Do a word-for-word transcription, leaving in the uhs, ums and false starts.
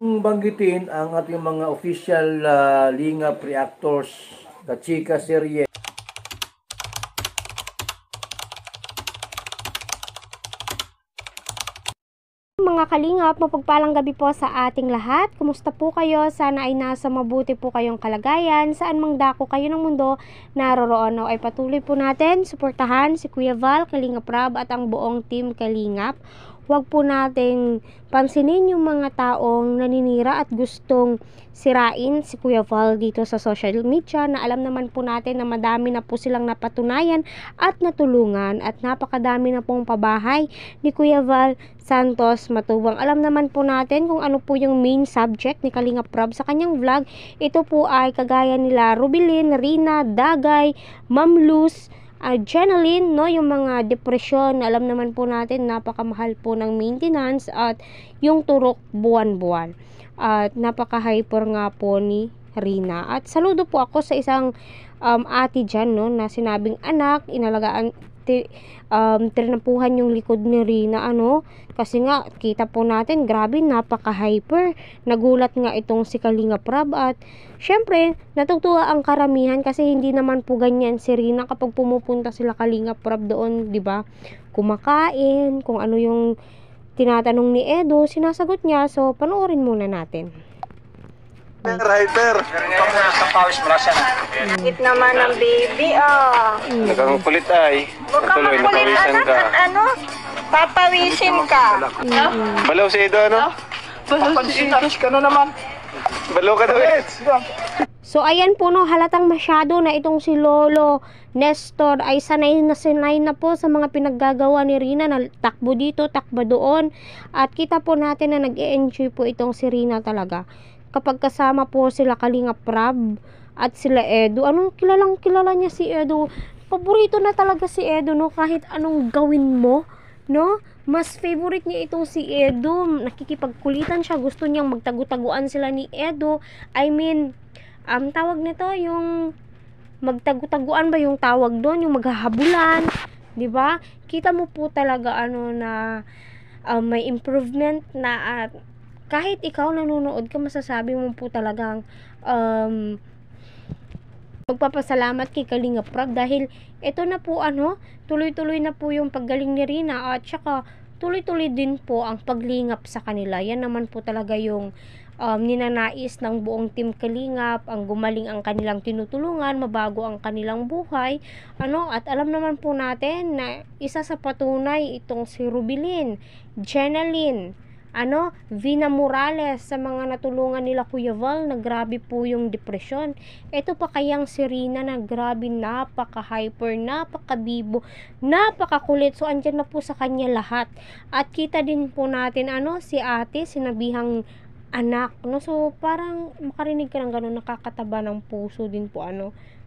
Banggitin ang ating mga official uh, Lingap reactors, the Chika Serye. Mga kalingap, mapagpalang gabi po sa ating lahat. Kumusta po kayo? Sana ay nasa mabuti po kayong kalagayan. Saan mang dako kayo ng mundo naroroon, ay patuloy po natin suportahan si Kuya Val, Kalingap Rab at ang buong team Kalingap. Huwag po nating pansinin yung mga taong naninira at gustong sirain si Kuya Val dito sa social media, na alam naman po natin na madami na po silang napatunayan at natulungan, at napakadami na pong pabahay ni Kuya Val Santos Matubang. Alam naman po natin kung ano po yung main subject ni Kalingap Rab sa kanyang vlog. Ito po ay kagaya nila Rubilin, Rina, Dagay, Ma'am Luz, Uh, Jenaline, no, yung mga depresyon. Alam naman po natin napakamahal po ng maintenance at yung turok buwan-buwan. At napaka-hyper nga po ni Rina. At saludo po ako sa isang um, ate dyan, no, na sinabing anak, inalagaan, ti, um, trinapuhan yung likod ni Rina, ano, kasi nga, kita po natin, grabe, napaka-hyper. Nagulat nga itong si Kalingap Rab, at syempre, natutuwa ang karamihan kasi hindi naman po ganyan si Rina kapag pumupunta sila Kalingap Rab doon, 'di ba? Kumakain, kung ano yung tinatanong ni Edo, sinasagot niya. So, panoorin muna natin. Hyper. Kapawis mo lang siya na. It naman ang baby, ah. Mm. Nakakulit ay. Huwag ka Patuloy, makulit, napawisan anak, ka. at ano? Papawisin ka. Mm-mm. Balaw si Edo, ano? Papansinas ka na naman. Balaw ka daw, Ed. So, ayan po, no, halatang masyado na itong si Lolo Nestor ay sanay na sanay na po sa mga pinaggagawa ni Rina, na takbo dito, takbo doon. At kita po natin na nag-e-enjoy po itong si Rina talaga. Kapag kasama po sila Kalingap Rab at sila Edo, anong kilalang kilala niya si Edo. Paborito na talaga si Edo, no, kahit anong gawin mo, no? Mas favorite niya itong si Edo. Nakikipagkulitan siya, gusto niyang magtagu-taguan sila ni Edo. I mean, um, tawag nito yung magtagu-taguan ba yung tawag doon, yung maghahabulan, 'di ba? Kita mo po talaga ano na um, may improvement na, at kahit ikaw nanonood ka, masasabi mo po talagang um, magpapasalamat kay Kalingap Rab, dahil ito na po ano, tuloy-tuloy na po yung paggaling ni Rina, at saka tuloy-tuloy din po ang paglingap sa kanila. Yan naman po talaga yung um, ninanais ng buong team Kalingap, ang gumaling ang kanilang tinutulungan, mabago ang kanilang buhay, ano, at alam naman po natin na isa sa patunay itong si Rubilin, Jenaline, ano, Vina Morales, sa mga natulungan nila Kuya Val, na grabe po yung depresyon. Ito pa kayang si Rina, na grabe, napaka-hyper, napaka-bibo, napakakulit. So, andyan na po sa kanya lahat. At kita din po natin, ano, si ate, sinabihang anak, no? So, parang makarinig ka ng gano'n, nakakataba ng puso din po, ano,